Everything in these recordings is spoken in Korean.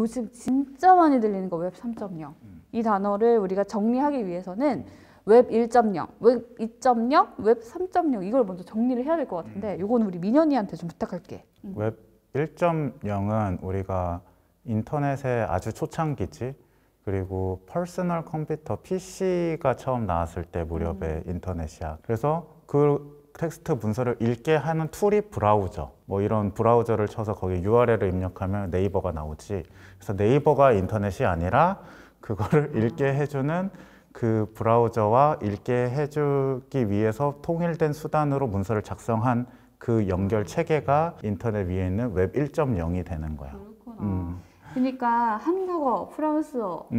요즘 진짜 많이 들리는 거 웹 3.0. 이 단어를 우리가 정리하기 위해서는 웹 1.0, 웹 2.0, 웹 3.0 이걸 먼저 정리를 해야 될 것 같은데 이건 우리 민현이한테 좀 부탁할게. 웹 1.0은 우리가 인터넷의 아주 초창기지. 그리고 퍼스널 컴퓨터 PC가 처음 나왔을 때 무렵의 인터넷이야. 그래서 그 텍스트 문서를 읽게 하는 툴이 브라우저. 뭐 이런 브라우저를 쳐서 거기 URL을 입력하면 네이버가 나오지. 그래서 네이버가 인터넷이 아니라 그거를 읽게 해주는 그 브라우저와 읽게 해주기 위해서 통일된 수단으로 문서를 작성한 그 연결 체계가 인터넷 위에 있는 웹 1.0이 되는 거야. 그렇구나. 그러니까 한국어, 프랑스어,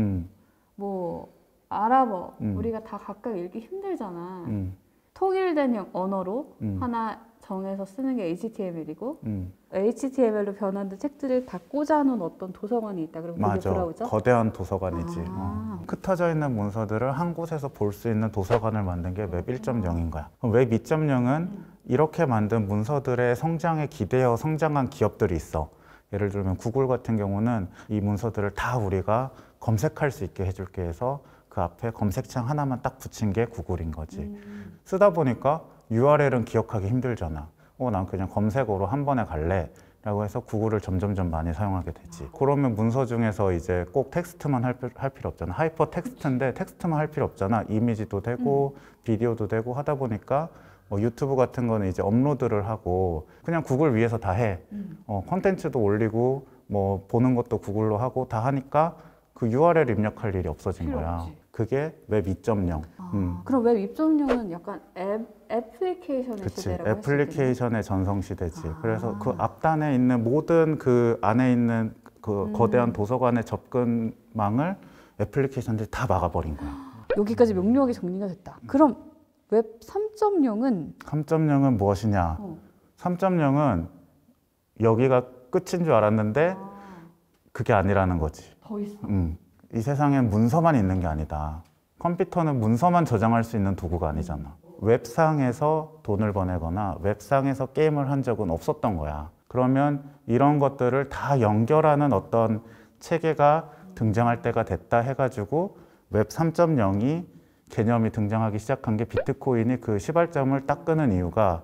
뭐 아랍어 우리가 다 각각 읽기 힘들잖아. 통일된 언어로 하나 정해서 쓰는 게 HTML이고 HTML로 변환된 책들을 다 꽂아놓은 어떤 도서관이 있다. 그리고 그게 맞아. 브라우저? 거대한 도서관이지. 흩어져 있는 문서들을 한 곳에서 볼 수 있는 도서관을 만든 게 웹 1.0인 거야. 그럼 웹 2.0은 이렇게 만든 문서들의 성장에 기대어 성장한 기업들이 있어. 예를 들면 구글 같은 경우는 이 문서들을 다 우리가 검색할 수 있게 해줄게 해서 그 앞에 검색창 하나만 딱 붙인 게 구글인 거지. 쓰다 보니까 URL은 기억하기 힘들잖아. 난 그냥 검색어로 한 번에 갈래 라고 해서 구글을 점점점 많이 사용하게 되지. 그러면 문서 중에서 이제 꼭 텍스트만 할 필요 없잖아. 하이퍼 텍스트인데 텍스트만 할 필요 없잖아. 이미지도 되고 비디오도 되고 하다 보니까 뭐 유튜브 같은 거는 이제 업로드를 하고 그냥 구글 위에서 다 해. 콘텐츠도 올리고 뭐 보는 것도 구글로 하고 다 하니까 그 URL 입력할 일이 없어진 거야. 없지. 그게 웹 2.0. 그럼 웹 2.0은 약간 애플리케이션의 그치. 시대라고 할 수 애플리케이션의 전성시대지. 그래서 그 앞단에 있는 모든 그 안에 있는 그 거대한 도서관의 접근망을 애플리케이션들이 다 막아버린 거야. 여기까지 명료하게 정리가 됐다. 그럼 웹 3.0은 3.0은 무엇이냐? 3.0은 여기가 끝인 줄 알았는데 그게 아니라는 거지. 더 있어. 이 세상엔 문서만 있는 게 아니다. 컴퓨터는 문서만 저장할 수 있는 도구가 아니잖아. 웹상에서 돈을 보내거나 웹상에서 게임을 한 적은 없었던 거야. 그러면 이런 것들을 다 연결하는 어떤 체계가 등장할 때가 됐다 해가지고 웹 3.0이 개념이 등장하기 시작한 게 비트코인이 그 시발점을 딱 끄는 이유가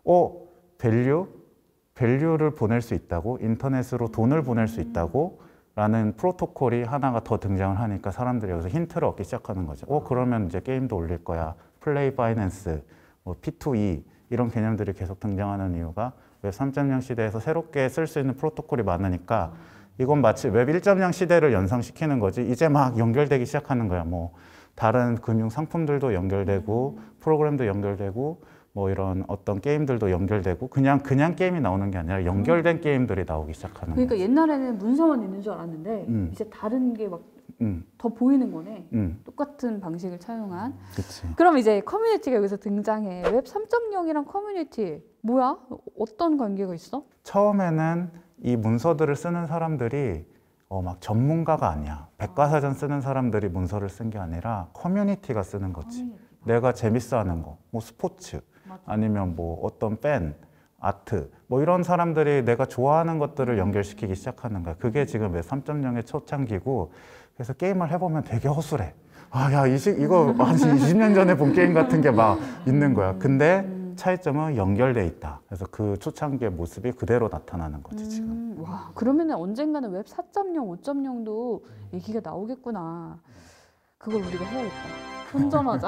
밸류를 보낼 수 있다고? 인터넷으로 돈을 보낼 수 있다고? 라는 프로토콜이 하나가 더 등장을 하니까 사람들이 여기서 힌트를 얻기 시작하는 거죠. 그러면 이제 게임도 올릴 거야. 플레이 바이낸스, 뭐 P2E 이런 개념들이 계속 등장하는 이유가 웹 3.0 시대에서 새롭게 쓸 수 있는 프로토콜이 많으니까 이건 마치 웹 1.0 시대를 연상시키는 거지. 이제 막 연결되기 시작하는 거야. 뭐 다른 금융 상품들도 연결되고 프로그램도 연결되고 뭐 이런 어떤 게임들도 연결되고 그냥 게임이 나오는 게 아니라 연결된 게임들이 나오기 시작하는 거야. 그러니까 옛날에는 문서만 있는 줄 알았는데 이제 다른 게 막 더 보이는 거네. 똑같은 방식을 차용한. 그치. 그럼 이제 커뮤니티가 여기서 등장해. 웹 3.0이랑 커뮤니티 뭐야? 어떤 관계가 있어? 처음에는 이 문서들을 쓰는 사람들이 막 전문가가 아니야. 백과사전 쓰는 사람들이 문서를 쓴 게 아니라 커뮤니티가 쓰는 거지. 내가 재밌어 하는 거, 뭐 스포츠, 아니면 뭐 어떤 밴, 아트, 뭐 이런 사람들이 내가 좋아하는 것들을 연결시키기 시작하는 거야. 그게 지금 웹 3.0의 초창기고, 그래서 게임을 해보면 되게 허술해. 이거 한 20년 전에 본 게임 같은 게 막 있는 거야. 근데 차이점은 연결돼 있다. 그래서 그 초창기의 모습이 그대로 나타나는 거지 지금. 와, 그러면은 언젠가는 웹 4.0, 5.0도 얘기가 나오겠구나. 그걸 우리가 해야겠다. 선점하자.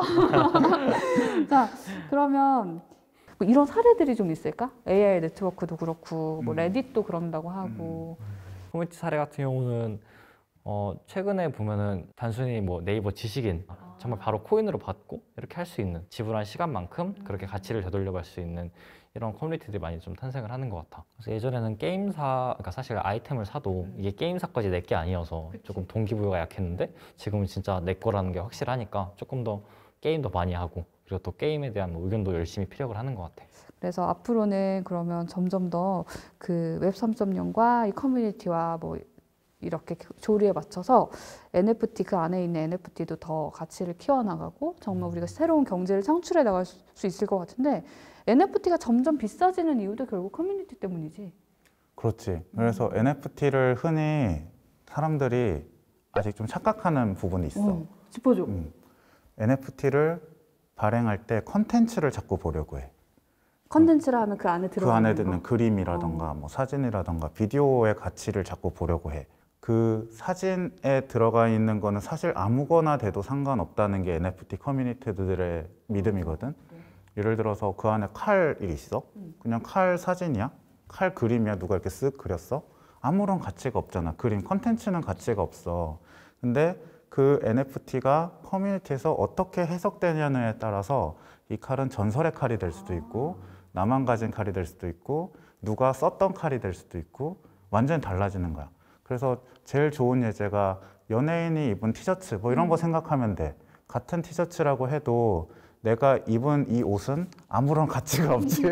자, 그러면 뭐 이런 사례들이 좀 있을까? AI 네트워크도 그렇고, 뭐 레딧도 그런다고 하고. 커뮤니티 사례 같은 경우는 최근에 보면은 단순히 뭐 네이버 지식인 정말 바로 코인으로 받고 이렇게 할 수 있는 지불한 시간만큼 그렇게 가치를 되돌려갈 수 있는 이런 커뮤니티들이 많이 좀 탄생을 하는 것 같아. 그래서 예전에는 게임사, 그러니까 사실 아이템을 사도 이게 게임사까지 내 게 아니어서 조금 동기부여가 약했는데 지금은 진짜 내 거라는 게 확실하니까 조금 더 게임도 많이 하고 그리고 또 게임에 대한 뭐 의견도 열심히 피력을 하는 것 같아. 그래서 앞으로는 그러면 점점 더 그 웹 3.0과 이 커뮤니티와 뭐 이렇게 조리에 맞춰서 NFT 그 안에 있는 NFT도 더 가치를 키워나가고 정말 우리가 새로운 경제를 창출해 나갈 수 있을 것 같은데 NFT가 점점 비싸지는 이유도 결국 커뮤니티 때문이지. 그렇지. 그래서 NFT를 흔히 사람들이 아직 좀 착각하는 부분이 있어. 짚어줘. NFT를 발행할 때 컨텐츠를 자꾸 보려고 해. 컨텐츠라 하면 그 안에 그 들어가는 안에 드는 그림이라던가 뭐 사진이라던가 비디오의 가치를 자꾸 보려고 해. 그 사진에 들어가 있는 거는 사실 아무거나 돼도 상관없다는 게 NFT 커뮤니티들의 믿음이거든. 예를 들어서 그 안에 칼이 있어. 그냥 칼 사진이야. 칼 그림이야. 누가 이렇게 쓱 그렸어. 아무런 가치가 없잖아. 그림 컨텐츠는 가치가 없어. 근데 그 NFT가 커뮤니티에서 어떻게 해석되냐에 따라서 이 칼은 전설의 칼이 될 수도 있고 나만 가진 칼이 될 수도 있고 누가 썼던 칼이 될 수도 있고 완전히 달라지는 거야. 그래서 제일 좋은 예제가 연예인이 입은 티셔츠 뭐 이런 거 생각하면 돼. 같은 티셔츠라고 해도 내가 입은 이 옷은 아무런 가치가 없지.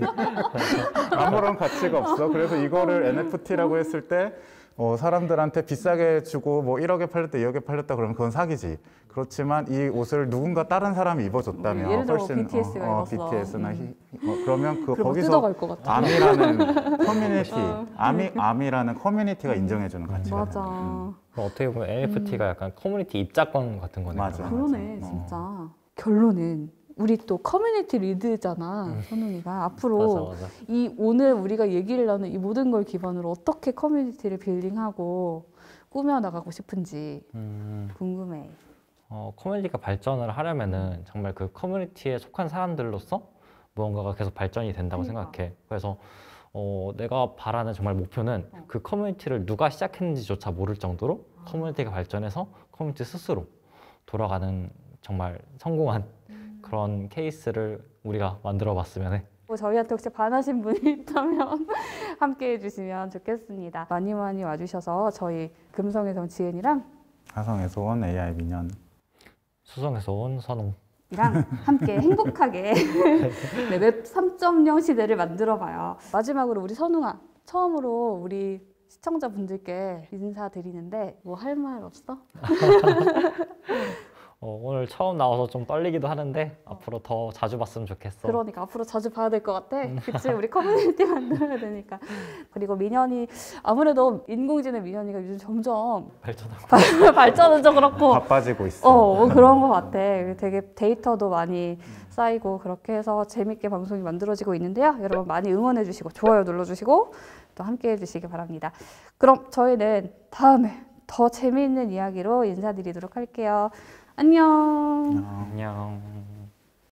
아무런 가치가 없어. 그래서 이거를 NFT라고 했을 때 사람들한테 비싸게 주고 뭐 1억에 팔렸다 2억에 팔렸다 그러면 그건 사기지. 그렇지만 이 옷을 누군가 다른 사람이 입어줬다면 예를 들어 훨씬 BTS가 입었어. BTS나 그러면 거기서 거기서 뜯어갈 것 같아. 암이라는 커뮤니티, 암이라는 커뮤니티가 인정해주는 가치가 맞아. 어떻게 보면 NFT가 약간 커뮤니티 입장권 같은 거네요. 맞아. 그러네, 맞아. 진짜. 결론은 우리 또 커뮤니티 리드잖아, 선웅이가. 앞으로 맞아. 이 오늘 우리가 얘기를 나눈 이 모든 걸 기반으로 어떻게 커뮤니티를 빌딩하고 꾸며나가고 싶은지 궁금해. 커뮤니티가 발전을 하려면은 정말 그 커뮤니티에 속한 사람들로서 무언가가 계속 발전이 된다고 생각해. 그래서 내가 바라는 정말 목표는 그 커뮤니티를 누가 시작했는지조차 모를 정도로 커뮤니티가 발전해서 커뮤니티 스스로 돌아가는 정말 성공한 그런 케이스를 우리가 만들어 봤으면 해. 저희한테 혹시 반하신 분이 있다면 함께 해주시면 좋겠습니다. 많이 와주셔서 저희 금성에서 온 지은이랑 화성에서 온 AI 민현. 수성에서 온 선웅. 이랑 함께 행복하게 네, 웹 3.0 시대를 만들어봐요. 마지막으로 우리 선웅아, 처음으로 우리 시청자분들께 인사드리는데 뭐 할 말 없어? 오늘 처음 나와서 좀 떨리기도 하는데 앞으로 더 자주 봤으면 좋겠어. 그러니까 앞으로 자주 봐야 될 것 같아. 그치? 우리 커뮤니티 만들어야 되니까. 그리고 민현이 아무래도 인공지능 민현이가 요즘 점점 발전은 좀 그렇고 바빠지고 있어. 그런 것 같아. 되게 데이터도 많이 쌓이고 그렇게 해서 재밌게 방송이 만들어지고 있는데요. 여러분 많이 응원해 주시고 좋아요 눌러주시고 또 함께 해주시기 바랍니다. 그럼 저희는 다음에 더 재미있는 이야기로 인사드리도록 할게요. 안녕. 안녕.